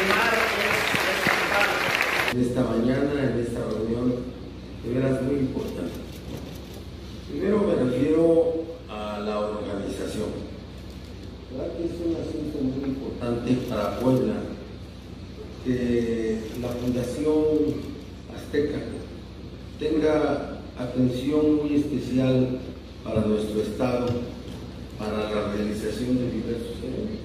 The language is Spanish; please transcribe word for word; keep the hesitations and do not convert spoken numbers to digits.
Esta mañana, en esta reunión, de veras muy importante. Primero me refiero a la organización. ¿Verdad que es un asunto muy importante para Puebla que la Fundación Azteca tenga atención muy especial para nuestro Estado, para la realización de diversos eventos?